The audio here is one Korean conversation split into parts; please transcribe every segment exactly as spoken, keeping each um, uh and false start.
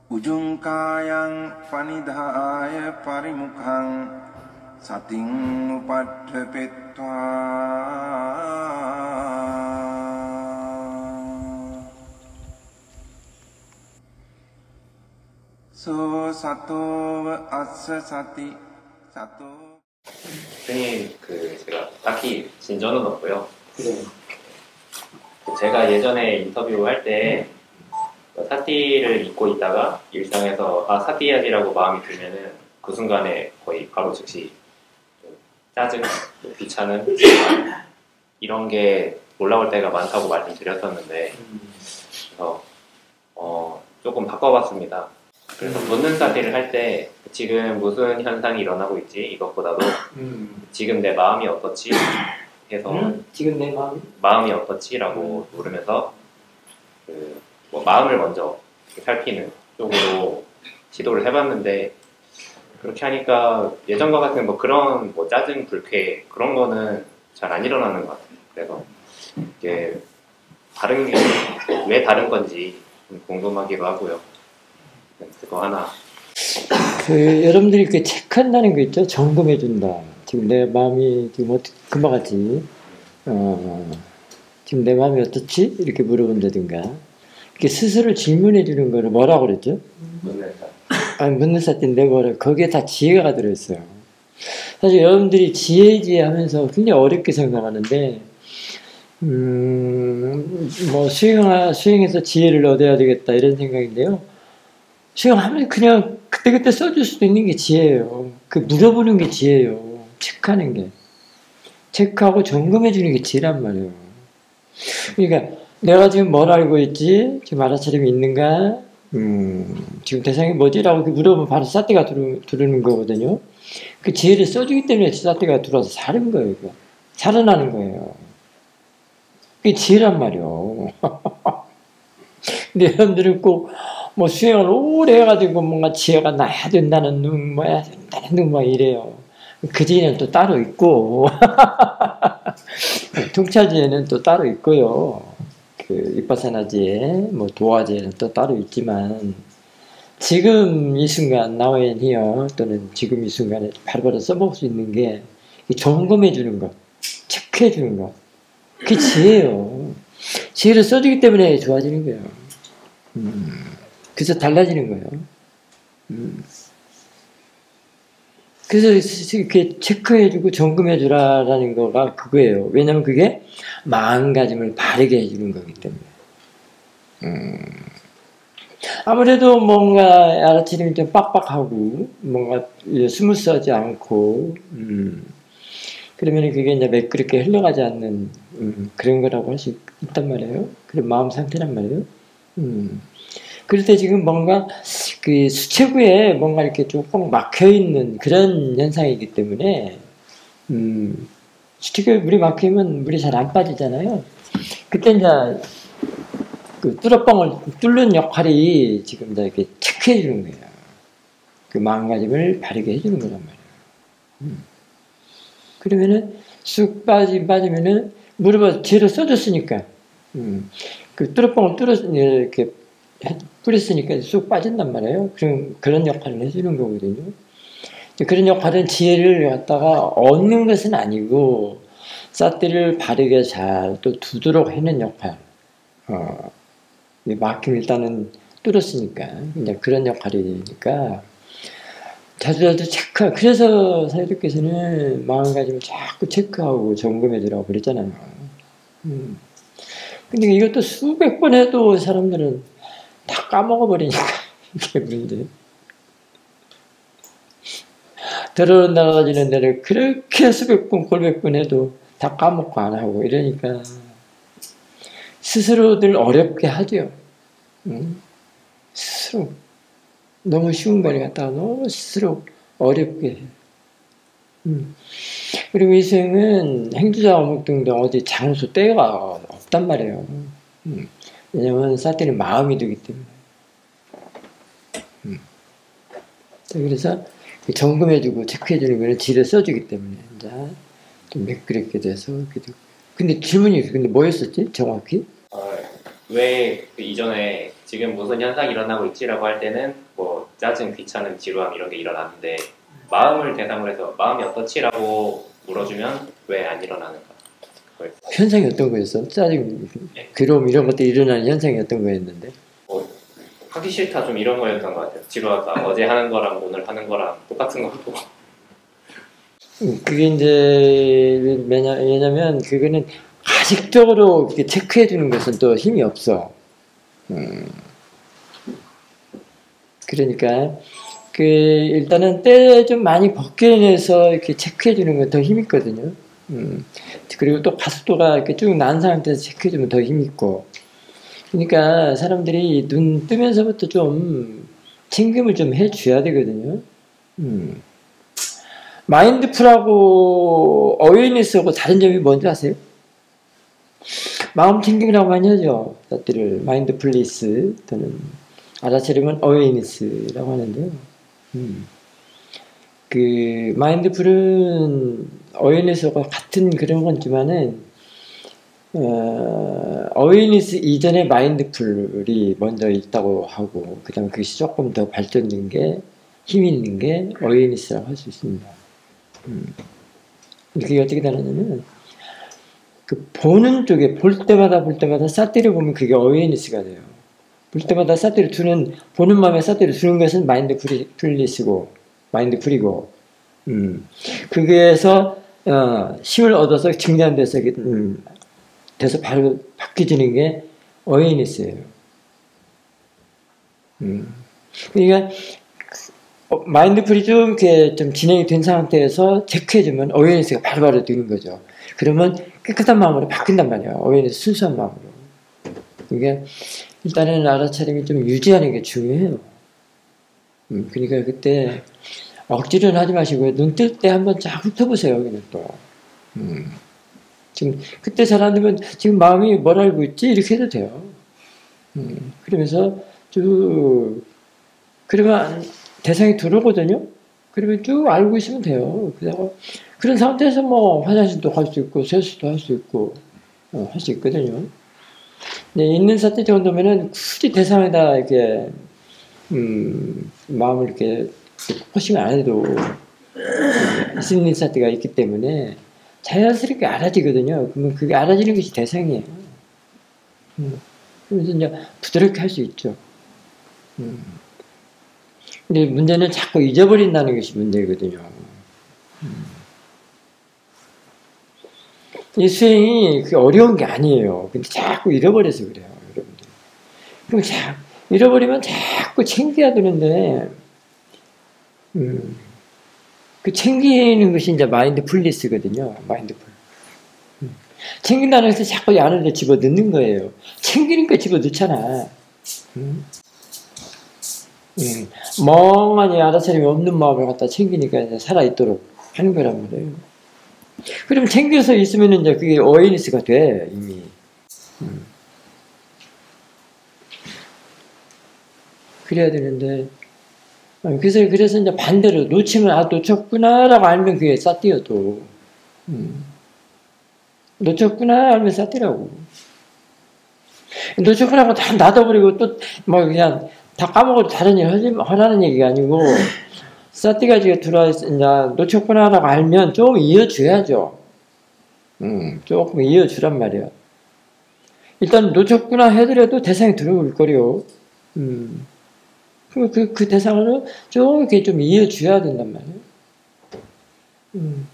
Ujungkayang panidhaya parimukhang sating upadhepetva so sato assa sati sato. 선생님, 그 제가 딱히 진전은 없고요. 네. 제가 예전에 인터뷰 할 때 사띠를 입고 있다가 일상에서 아 사띠 해야지라고 마음이 들면은 그 순간에 거의 바로 즉시 좀 짜증, 귀찮은 이런 게 올라올 때가 많다고 말씀드렸었는데 그래서 어, 조금 바꿔봤습니다. 그래서 묻는 사띠를 할 때 지금 무슨 현상이 일어나고 있지 이것보다도 음. 지금 내 마음이 어떻지 해서 음? 지금 내 마음? 마음이 어떻지라고 물으면서 그 뭐 마음을 먼저 살피는 쪽으로 시도를 해봤는데 그렇게 하니까 예전과 같은 뭐 그런 뭐 짜증, 불쾌 그런 거는 잘 안 일어나는 것 같아요. 그래서 이게 다른 게 왜 다른 건지 좀 궁금하기도 하고요. 그거 하나. 그 여러분들이 이렇게 체크한다는 거 있죠? 점검해 준다. 지금 내 마음이 지금 어떻게 금방 같이 어, 지금 내 마음이 어떻지? 이렇게 물어본다든가. 이렇게 스스로 질문해 주는 거를 뭐라고 그랬죠? 묻는 사띠. 아니, 묻는 사띠인데 뭐라, 거기에 다 지혜가 들어있어요. 사실 여러분들이 지혜, 지혜 하면서 굉장히 어렵게 생각하는데, 음, 뭐, 수행, 수행해서 지혜를 얻어야 되겠다, 이런 생각인데요. 수행하면 그냥 그때그때 써줄 수도 있는 게 지혜예요. 그 물어보는 게 지혜예요. 체크하는 게. 체크하고 점검해 주는 게 지혜란 말이에요. 그러니까, 내가 지금 뭘 알고 있지? 지금 알아차림이 있는가? 음, 지금 대상이 뭐지라고 물어보면 바로 사띠가 들어, 들어오는 거거든요. 그 지혜를 써주기 때문에 사띠가 들어와서 사는 거예요. 이거. 살아나는 거예요. 그게 지혜란 말이에요. 근데 여러분들은 꼭 뭐 수행을 오래 해가지고 뭔가 지혜가 나야 된다는 능, 뭐야 된다는 능, 막 이래요. 그 지혜는 또 따로 있고, 통차지혜는 또 따로 있고요. 그 이빠사나지혜, 뭐 도화지혜는 또 따로 있지만 지금 이 순간 now and here 또는 지금 이 순간에 바로바로 써볼 수 있는 게 점검해 주는 것, 체크해 주는 것, 그게 지혜예요. 지혜를 써주기 때문에 좋아지는 거예요. 음, 그래서 달라지는 거예요. 음. 그래서 이렇게 체크해주고 점검해주라라는 거가 그거예요. 왜냐면 그게 마음가짐을 바르게 해주는 거기 때문에. 음. 아무래도 뭔가 알아차림이 좀 빡빡하고, 뭔가 스무스하지 않고, 음. 그러면 그게 이제 매끄럽게 흘러가지 않는, 음, 그런 거라고 할 수 있단 말이에요. 그런 마음 상태란 말이에요. 음. 그럴 때 지금 뭔가 그 수체구에 뭔가 이렇게 조금 막혀있는 그런 현상이기 때문에, 음, 수체구에 물이 막히면 물이 잘 안 빠지잖아요. 그때 이제 그 뚫어뻥을 뚫는 역할이 지금 이제 이렇게 체크해 주는 거예요. 그 마음가짐을 바르게 해주는 거란 말이에요. 음. 그러면은 쑥 빠지, 빠지면은 물을 재료 써줬으니까, 음, 그 뚫어뻥을 뚫어, 이렇게 뿌렸으니까 쑥 빠진단 말이에요. 그런, 그런 역할을 해주는 거거든요. 그런 역할은 지혜를 갖다가 얻는 것은 아니고, 사띠를 바르게 잘 또 두도록 해는 역할. 어, 막힘 일단은 뚫었으니까. 이제 그런 역할이니까. 자주자주 체크, 그래서 사유들께서는 마음가짐을 자꾸 체크하고 점검해 주라고 그랬잖아요. 음. 근데 이것도 수백 번 해도 사람들은 다 까먹어버리니까, 이게 문제. 들어 나가지는 데를 그렇게 수백 번, 골백 번 해도 다 까먹고 안 하고 이러니까 스스로들 어렵게 하죠. 음? 스스로. 너무 쉬운 거를 갖다가 너무 스스로 어렵게 해요. 음. 그리고 이 수행은 행주자 어묵 등등 어디 장소, 때가 없단 말이에요. 음. 왜냐면 사띠는 마음이 되기 때문에. 음. 그래서 점검해주고 체크해주는 거는 지를 써주기 때문에 이제 좀 매끄럽게 돼서 이렇게 되고. 근데 질문이 있어요. 근데 뭐였었지? 정확히? 어, 왜 그 이전에 지금 무슨 현상이 일어나고 있지라고 할 때는 뭐 짜증, 귀찮음, 지루함 이런 게 일어나는데 마음을 대상으로 해서 마음이 어떻지라고 물어주면 왜 안 일어나는가? 그걸 현상이 어떤 거였어? 짜증, 네. 괴로움 이런 것들이 일어나는 현상이 어떤 거였는데? 뭐 하기 싫다 좀 이런 거였던 것 같아요. 지루하다. 어제 하는 거랑 오늘 하는 거랑 똑같은 거 같고. 음, 그게 이제 왜냐, 왜냐면 그거는 가식적으로 이렇게 체크해 주는 것은 또 힘이 없어. 음. 그러니까 그 일단은 때 좀 많이 벗겨내서 이렇게 체크해 주는 건 더 힘 있거든요. 음. 그리고 또 가속도가 이렇게 쭉 난 상태에서 체크해 주면 더 힘 있고. 그러니까 사람들이 눈 뜨면서부터 좀 챙김을 좀 해줘야 되거든요. 음. 마인드풀하고 어웨이니스하고 다른 점이 뭔지 아세요? 마음 챙김이라고 많이 하죠. 것들을 마인드풀리스 또는 알아차림은 어웨이니스라고 하는데요. 음. 그 마인드풀은 어웨이니스와 같은 그런 건지만은 어, 어웨이니스 이전에 마인드풀이 먼저 있다고 하고 그 다음에 그것이 조금 더 발전된 게 힘 있는 게 어웨이니스라고 할 수 있습니다. 음. 그게 어떻게 다르냐면 그 보는 쪽에 볼 때마다 볼 때마다 사티를 보면 그게 어웨이니스가 돼요. 볼 때마다 사티를 두는 보는 마음에 사티를 두는 것은 마인드풀리스고 마인드풀이고 음. 그게서 어, 힘을 얻어서 증량돼서 음, 돼서 바로 바뀌어지는 게 어웨이니스예요. 음. 그러니까 어, 마인드풀이 좀 이렇게 좀 진행이 된 상태에서 체크해주면 어웨이니스가 바로바로 되는 거죠. 그러면 깨끗한 마음으로 바뀐단 말이에요. 어웨이니스 순수한 마음으로. 그러니까 일단은 알아차림이 좀 유지하는 게 중요해요. 음, 그러니까 그때 억지로는 하지 마시고요. 눈 뜰 때 한번 쫙 훑어보세요. 그냥 또. 음. 지금 그때 잘 안 되면 지금 마음이 뭘 알고 있지? 이렇게 해도 돼요. 음. 그러면서 쭉 그러면 대상이 들어오거든요. 그러면 쭉 알고 있으면 돼요. 그래서 그런 상태에서 뭐 화장실도 갈 수 있고 세수도 할 수 있고 어, 할 수 있거든요. 네, 있는 사태 정도면은 굳이 대상에다 이렇게 음, 마음을 이렇게 포싱 안 해도 있는 사태가 있기 때문에 자연스럽게 알아지거든요. 그러면 그게 알아지는 것이 대상이에요. 음, 그래서 이제 부드럽게 할 수 있죠. 음. 근데 문제는 자꾸 잊어버린다는 것이 문제거든요. 음. 이 수행이 어려운 게 아니에요. 근데 자꾸 잃어버려서 그래요, 여러분들. 그럼 자, 잃어버리면 자꾸 챙겨야 되는데, 음, 그 챙기는 것이 이제 마인드풀리스거든요. 마인드풀. 음. 챙긴다는 것은 자꾸 이 안으로 집어 넣는 거예요. 챙기니까 집어 넣잖아. 음. 음, 멍하니 알아차림이 없는 마음을 갖다 챙기니까 이제 살아있도록 하는 거란 말이에요. 그럼 챙겨서 있으면 이제 그게 어웨이니스가 돼, 이미. 음. 그래야 되는데, 그래서, 그래서 이제 반대로 놓치면, 아, 놓쳤구나라고 알면 그게 싸띠여도. 음. 놓쳤구나 알면 싸띠라고. 놓쳤구나고 다 놔둬버리고 또, 뭐, 그냥, 다 까먹어도 다른 일 하지, 하라는 얘기가 아니고, 싸띠가지가 들어와 있, 이제 놓쳤구나라고 알면 좀 이어줘야죠. 음, 조금 이어주란 말이야. 일단 놓쳤구나 해더라도 대상이 들어올 거려. 음. 그, 그, 그 대상을 좀 이렇게 좀 이어줘야 된단 말이야. 음.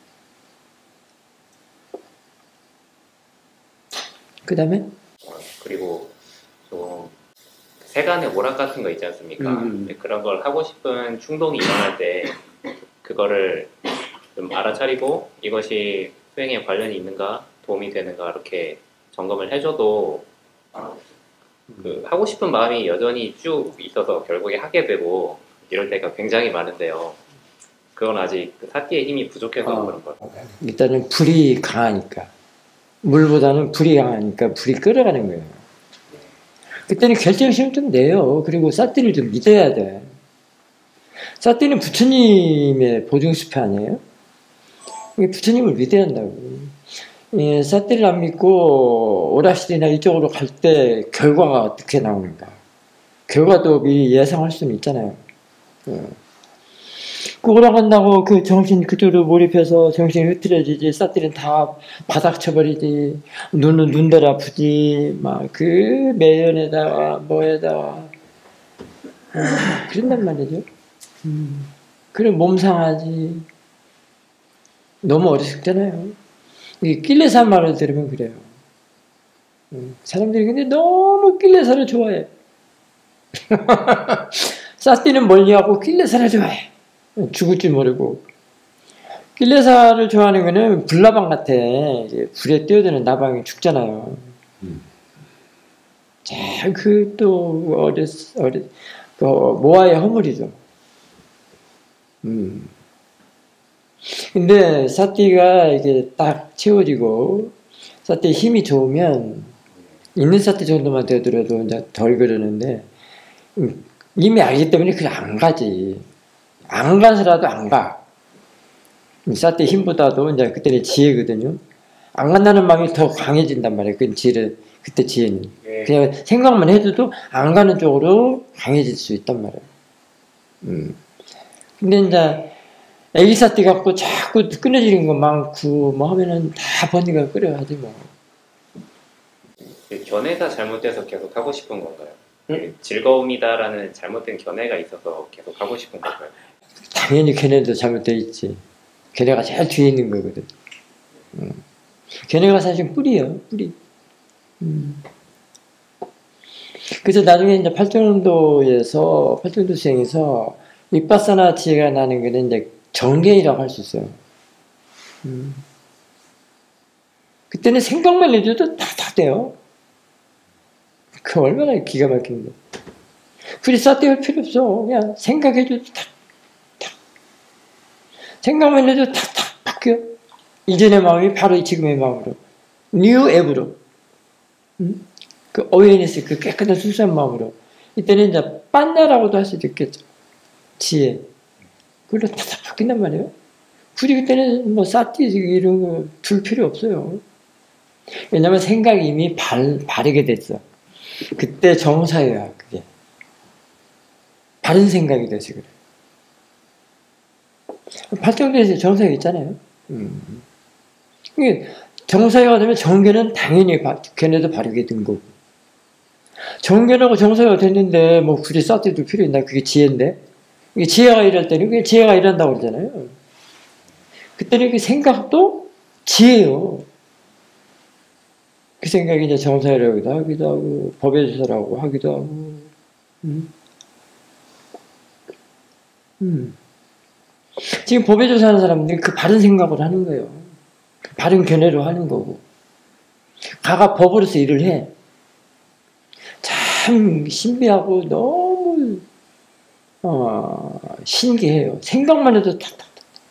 그 다음에? 그리고 또 세간의 오락 같은 거 있지 않습니까? 음. 네, 그런 걸 하고 싶은 충동이 일어날 때 그거를 좀 알아차리고 이것이 수행에 관련이 있는가 도움이 되는가 이렇게 점검을 해줘도 그 하고 싶은 마음이 여전히 쭉 있어서 결국에 하게 되고 이럴 때가 굉장히 많은데요. 그건 아직 그 사띠의 힘이 부족해서 어, 그런 거예요. 일단은 불이 강하니까. 물보다는 불이 강하니까 불이 끌어가는 거예요. 그때는 결정심을 좀 내요. 그리고 사띠를 좀 믿어야 돼. 사띠는 부처님의 보증수표 아니에요? 부처님을 믿어야 한다고. 예, 사띠를 안 믿고 오락실이나 이쪽으로 갈 때 결과가 어떻게 나오는가. 결과도 미리 예상할 수는 있잖아요. 그거랑 한다고 그 정신 그대로 몰입해서 정신이 흐트러지지, 사띠는 다 바닥 쳐버리지, 눈은 눈들 아프지, 막 그 매연에다가 뭐에다가 아, 그런단 말이죠. 음. 그래 몸 상하지. 너무 어리석잖아요. 이 낄레사 말을 들으면 그래요. 음. 사람들이 근데 너무 낄레사를 좋아해. 사띠는 멀리하고 낄레사를 좋아해. 죽을 줄 모르고. 낄레사를 좋아하는 거는 불나방 같아. 불에 뛰어드는 나방이 죽잖아요. 음. 자, 그 또 어렸 어렸 그 모아의 허물이죠. 음. 근데 사띠가 이게 딱 채워지고 사띠 힘이 좋으면 있는 사띠 정도만 되더라도 이제 덜 그러는데 이미 알기 때문에 그냥 안 가지. 안 가서라도 안 가. 사띠 힘보다도 이제 그때는 지혜거든요. 안 간다는 마음이 더 강해진단 말이에요. 그 지혜를 그때 지혜는 네. 그냥 생각만 해도 안 가는 쪽으로 강해질 수 있단 말이에요. 음. 근데 이제 애기 사띠 갖고 자꾸 끊어지는 거 많고 뭐 하면은 다 번니가 끓여야지 뭐. 견해가 잘못돼서 계속 하고 싶은 건가요? 응? 즐거움이다라는 잘못된 견해가 있어서 계속 하고 싶은 건가요? 당연히 견해도 잘못돼 있지. 견해가 제일 뒤에 있는 거거든. 음. 견해가 사실 뿌리예요, 뿌리. 음. 그래서 나중에 이제 팔정도에서, 팔정도 수행에서, 윗바사나 지혜가 나는 거는 이제 정견이라고 할 수 있어요. 음. 그때는 생각만 해줘도 다, 다 돼요. 그 얼마나 기가 막힌데. 굳이 싸대할 필요 없어. 그냥 생각해줘도 탁, 탁. 생각만 해도 탁, 탁 바뀌어. 이전의 마음이 바로 지금의 마음으로. 뉴 앱으로. 음? 그 어웨이니스, 그 깨끗한 순수한 마음으로. 이때는 이제 빤나라고도 할 수도 있겠죠. 지혜. 그걸로 탁탁 바뀐단 말이에요. 굳이 그때는 뭐 싸띠 이런 거 둘 필요 없어요. 왜냐면 생각이 이미 발, 바르게 됐어. 그때 정사예요, 그게. 바른 생각이 돼서 그래. 팔정도에서 정사가 있잖아요. 음. 정사가 되면 정견은 당연히 걔네도 바르게 된 거고. 정견하고 정사가 됐는데, 뭐 굳이 싸띠도 필요 있나? 그게 지혜인데? 이게 지혜가 일할 때는 그게 지혜가 일한다고 그러잖아요. 그때는 그 생각도 지혜요. 그 생각이 이제 정사라고도 하기도 하고, 법의 조사라고 하기도 하고, 음. 음. 지금 법의 조사하는 사람들이 그 바른 생각을 하는 거예요. 그 바른 견해로 하는 거고. 가가 법으로서 일을 해. 참 신비하고 너무, 어, 신기해요. 생각만 해도 탁탁탁.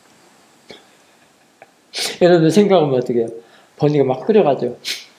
여러분들 생각하면 어떻게 해요? 번이가 막 끓여가죠.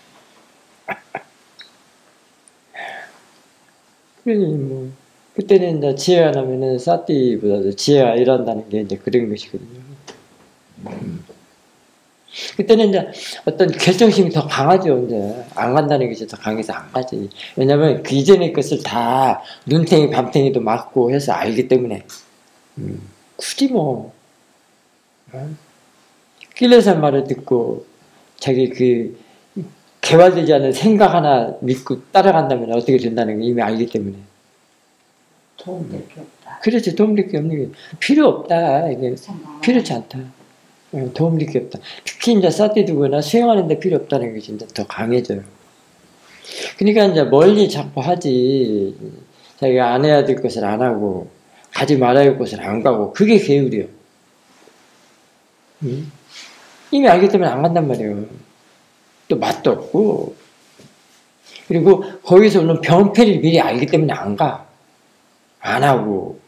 그러니 뭐 그때는 이제 지혜가 나면은 싸띠보다도 지혜가 일한다는 게 이제 그런 것이거든요. 음. 그때는 이제 어떤 결정심이 더 강하죠. 이제 안 간다는 것이 더 강해서 안 가지. 왜냐면 그 이전의 것을 다 눈탱이 밤탱이도 맞고 해서 알기 때문에. 음. 굳이 뭐 어? 낄레사 말을 듣고 자기 그 개발되지 않은 생각 하나 믿고 따라간다면 어떻게 된다는 걸 이미 알기 때문에. 도움될 게 없다. 그렇지, 도움될 게 없는 게 필요 없다. 이게 필요치 않다. 도움될 게 없다. 특히 이제 싸띠 두거나 수행하는데 필요 없다는 게 진짜 더 강해져요. 그러니까 이제 멀리 자꾸 하지. 자기가 안 해야 될 것을 안 하고, 가지 말아야 할 것을 안 가고, 그게 게으르요. 응? 이미 알기 때문에 안 간단 말이에요. 또 맛도 없고, 그리고 거기서 오는 병폐를 미리 알기 때문에 안 가. 안 하고.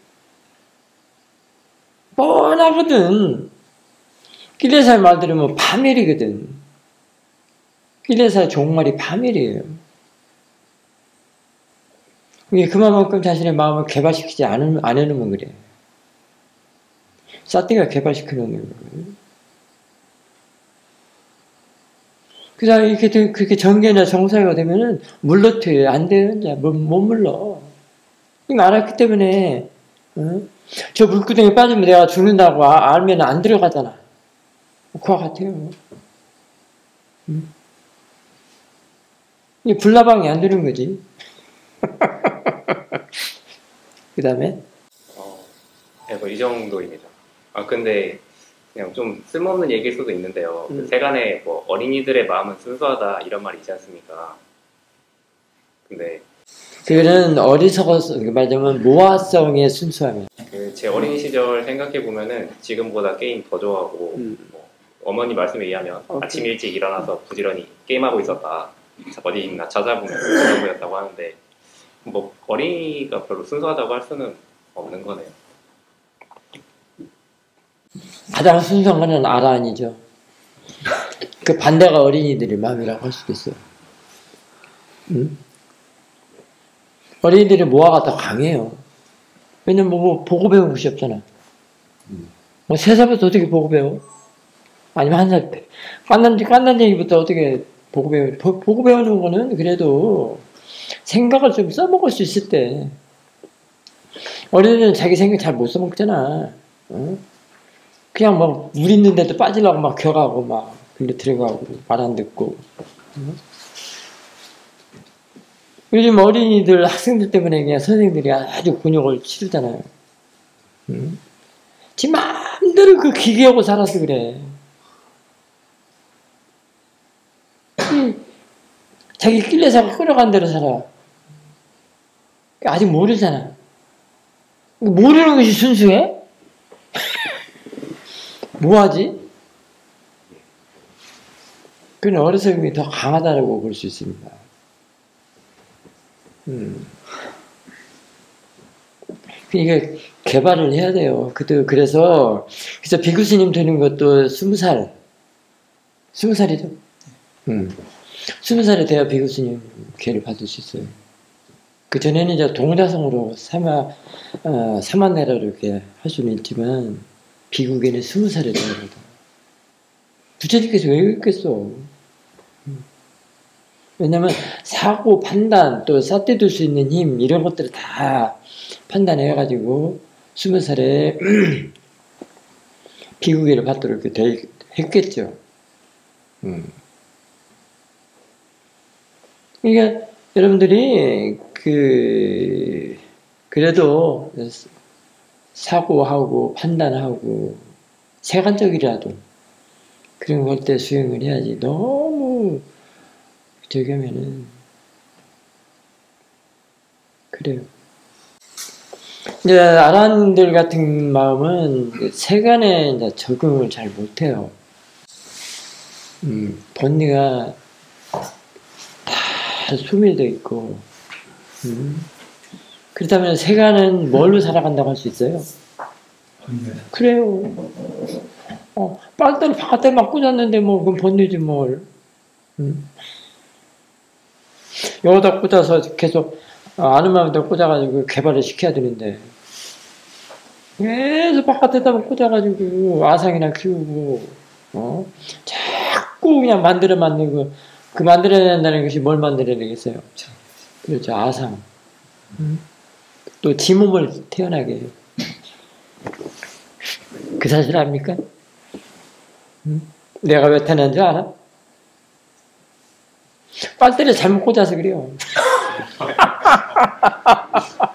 뻔하거든. 낄레사의 말 들으면 파멸이거든. 낄레사의 종말이 파멸이에요. 그만큼 자신의 마음을 개발시키지 않으면, 안 해놓으면 그래. 싸띠가 개발시켜놓는 거거든. 그래서 이렇게, 그렇게 정계나 정사가 되면은 물러트요. 안 돼요. 이제 못, 못 물러. 이거 알았기 때문에 어? 저 물구덩이에 빠지면 내가 죽는다고 아, 알면 안 들어가잖아. 그와 같아요. 음. 이 불나방이 안 되는 거지. 그 다음에 어, 네, 뭐이 정도입니다. 아 근데 그냥 좀 쓸모없는 얘기일 수도 있는데요. 음. 그 세간에 뭐 어린이들의 마음은 순수하다 이런 말이 있지 않습니까? 근데 그거는 어리석어서 말하자면 모아성의 순수함이에요. 그 제 어린이 시절 생각해 보면은 지금보다 게임 더 좋아하고 음. 뭐 어머니 말씀에 의하면 오케이. 아침 일찍 일어나서 부지런히 게임하고 있었다. 어디 있나 찾아보면 그런 거였다고 하는데 뭐 어린이가 별로 순수하다고 할 수는 없는 거네요. 가장 순수한 거는 아란이죠. 그 반대가 어린이들의 마음이라고 할 수도 있어요. 응? 어린이들의 모아가 더 강해요. 왜냐면 뭐 보고 배운 것이 없잖아. 뭐 세 살부터 어떻게 보고 배워? 아니면 한 살 때. 깐난지, 깐난쟁이부터 어떻게 보고 배워? 보, 보고 배우는 거는 그래도 생각을 좀 써먹을 수 있을 때. 어린이들은 자기 생각 잘 못 써먹잖아. 응? 그냥 뭐, 물 있는데도 빠지려고 막 겨가고 막, 근데 들어가고, 말 안 듣고. 응? 요즘 어린이들, 학생들 때문에 그냥 선생님들이 아주 곤욕을 치르잖아요. 응? 지 마음대로 그 기계하고 살아서 그래. 자기 끌려서 끌어간 대로 살아. 아직 모르잖아. 모르는 것이 순수해? 뭐하지? 그는 어리석음이 더 강하다고 볼 수 있습니다. 음. 이게 개발을 해야 돼요. 그도 그래서 그래서 비구스님 되는 것도 스무 살, 스무 살이죠. 음. 스무 살이 돼야 비구스님 계를 받을 수 있어요. 그 전에는 이제 동자성으로 삼아 어, 삼한내라 이렇게 할 수는 있지만 비구계는 스무 살이 돼야 된다. 부처님께서 왜 그랬겠어? 왜냐면 사고, 판단, 또 삿대둘 수 있는 힘 이런 것들을 다 판단해가지고 스무 살에 비구계를 받도록 이렇게 했겠죠. 음. 그러니까 여러분들이 그 그래도 사고하고 판단하고 세간적이라도 그런 걸 때 수행을 해야지. 너무 저기 하면은 그래요. 이제 아란들 같은 마음은 세간에 이제 적응을 잘 못해요. 음, 본리가 다 소멸되어 있고, 음. 그렇다면 세간은 뭘로 살아간다고 할 수 있어요? 그래요. 어, 빨대를 바깥에만 꽂았는데 뭐 그건 번뇌지 뭘. 음. 여기다 꽂아서 계속 아는 마음에다 꽂아가지고 개발을 시켜야 되는데 계속 바깥에다 꽂아가지고 아상이나 키우고 어? 자꾸 그냥 만들어 만들고 그 만들어낸다는 것이 뭘 만들어내겠어요? 그렇죠. 아상. 음? 또 지 몸을 태어나게 해요. 그 사실 압니까? 음? 내가 왜 태어난 줄 알아? 빨대를 잘못 꽂아서 그래요.